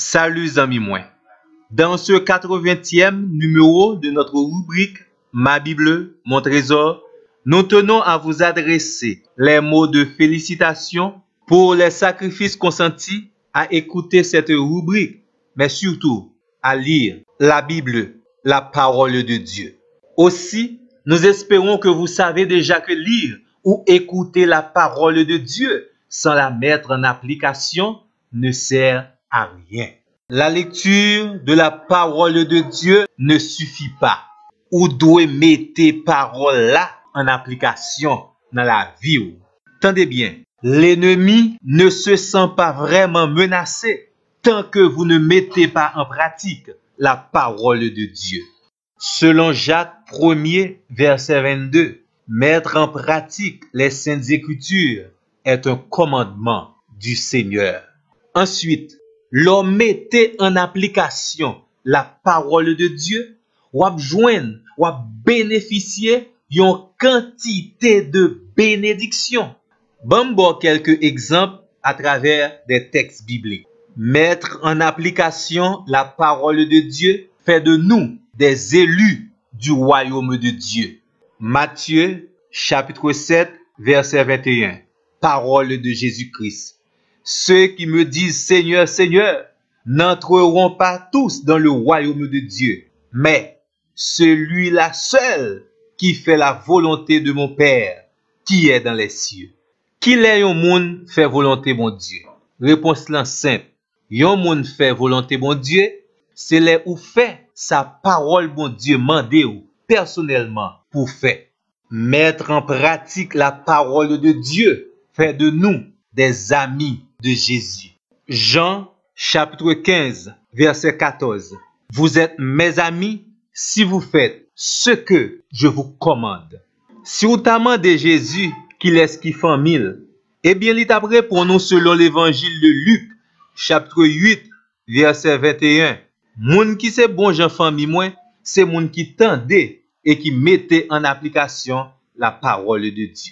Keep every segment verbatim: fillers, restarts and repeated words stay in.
Salut amis moi. Dans ce quatre-vingtième numéro de notre rubrique Ma Bible, mon trésor, nous tenons à vous adresser les mots de félicitations pour les sacrifices consentis à écouter cette rubrique, mais surtout à lire la Bible, la parole de Dieu. Aussi, nous espérons que vous savez déjà que lire ou écouter la parole de Dieu sans la mettre en application ne sert à rien. La lecture de la parole de Dieu ne suffit pas. Ou doit mettre parole là en application dans la vie. Tendez bien, l'ennemi ne se sent pas vraiment menacé tant que vous ne mettez pas en pratique la parole de Dieu. Selon Jacques premier, verset vingt-deux, mettre en pratique les saintes écritures est un commandement du Seigneur. Ensuite, l'homme mettez en application la parole de Dieu, ou joindre, ou bénéficier d'une quantité de bénédictions. Bon, bon, quelques exemples à travers des textes bibliques. Mettre en application la parole de Dieu fait de nous des élus du royaume de Dieu. Matthieu, chapitre sept, verset vingt et un. Parole de Jésus-Christ. Ceux qui me disent Seigneur, Seigneur, n'entreront pas tous dans le royaume de Dieu, mais celui-là seul qui fait la volonté de mon Père, qui est dans les cieux. Qui l'est un monde fait volonté mon Dieu? Réponse là simple. Yon monde fait volonté mon Dieu, c'est les ou fait sa parole bon Dieu mandé ou personnellement pour faire. Mettre en pratique la parole de Dieu fait de nous des amis de Jésus. Jean chapitre quinze, verset quatorze. Vous êtes mes amis si vous faites ce que je vous commande. Si vous demandez Jésus qu'il est ce qui fait mille, eh bien, il t'a répondu selon l'évangile de Luc, chapitre huit, verset vingt et un. Moun qui c'est bon Jean famille moi, c'est moun qui tendait et qui mettait en application la parole de Dieu.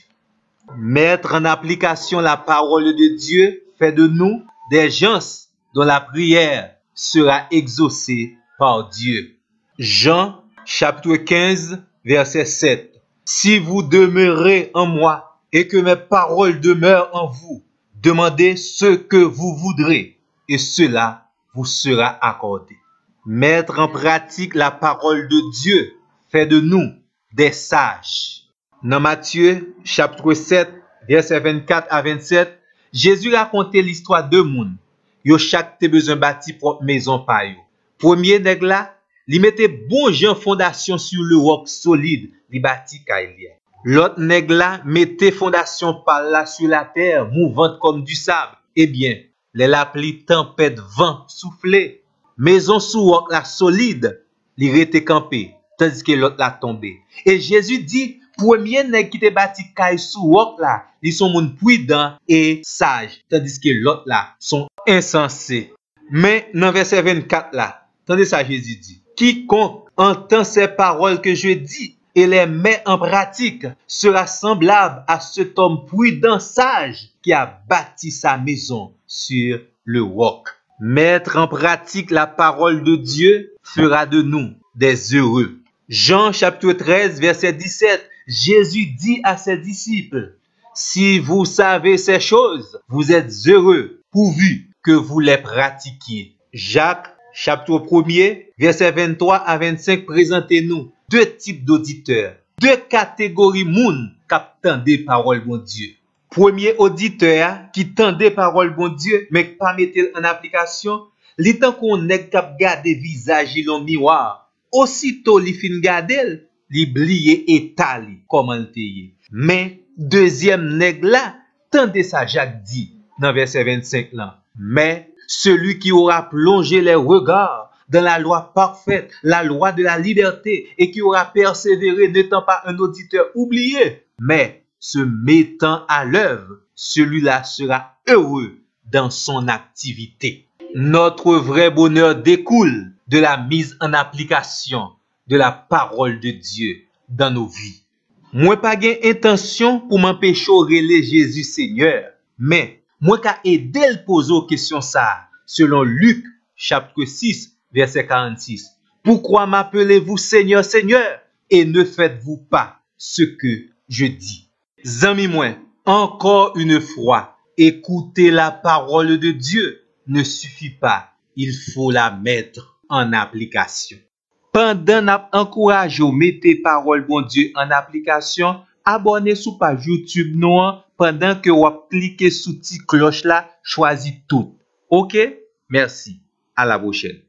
Mettre en application la parole de Dieu fait de nous des gens dont la prière sera exaucée par Dieu. Jean chapitre quinze, verset sept. Si vous demeurez en moi et que mes paroles demeurent en vous, demandez ce que vous voudrez et cela vous sera accordé. Mettre en pratique la parole de Dieu fait de nous des sages. Dans Matthieu chapitre sept, verset vingt-quatre à vingt-sept, Jésus racontait l'histoire de moun. Yo chaque te besoin bâti propre maison pa yo. Premier nèg là, li mettait bon jan fondation sur le roc solide, li bâti kay li. L'autre nèg là mettait fondation par là sur la terre, mouvante comme du sable. Eh bien, les la pli tempête vent soufflé, maison sous roc là solide, li rete campé, tandis que l'autre là tombé. Et Jésus dit, premier nèg qui te bâti kay sous roc là, ils sont moun prudent et sage, tandis que l'autre là sont insensés. Mais dans verset vingt-quatre là, tandis ça Jésus dit, quiconque entend ces paroles que je dis et les met en pratique sera semblable à cet homme prudent sage qui a bâti sa maison sur le roc. Mettre en pratique la parole de Dieu fera de nous des heureux. Jean chapitre treize, verset dix-sept, Jésus dit à ses disciples, si vous savez ces choses, vous êtes heureux, pourvu que vous les pratiquiez. Jacques, chapitre premier, verset vingt-trois à vingt-cinq, présentez-nous deux types d'auditeurs, deux catégories moun qui tendent parole bon Dieu. Premier auditeur qui tendait parole bon Dieu, mais qui pas mettre en application, li tant qu'on nèg k'ap gade visage dans miroir, aussitôt li fin gade, li bliye état li comment te. Mais deuxième nèg là, tendez ça Jacques dit dans verset vingt-cinq là. Mais celui qui aura plongé les regards dans la loi parfaite, la loi de la liberté, et qui aura persévéré n'étant pas un auditeur oublié, mais se mettant à l'œuvre, celui-là sera heureux dans son activité. Notre vrai bonheur découle de la mise en application de la parole de Dieu dans nos vies. Moi pas gain intention pour m'empêcher de Jésus Seigneur, mais moi ka aider le poser aux questions ça selon Luc chapitre six, verset quarante-six. Pourquoi m'appelez-vous Seigneur, Seigneur, et ne faites-vous pas ce que je dis? Zami moi, encore une fois, écouter la parole de Dieu ne suffit pas. Il faut la mettre en application. Pendant n'a encouragé ou mettez parole bon Dieu en application, abonnez sur page YouTube nous pendant que vous cliquez sur petite cloche là, choisis tout. OK? Merci. À la prochaine.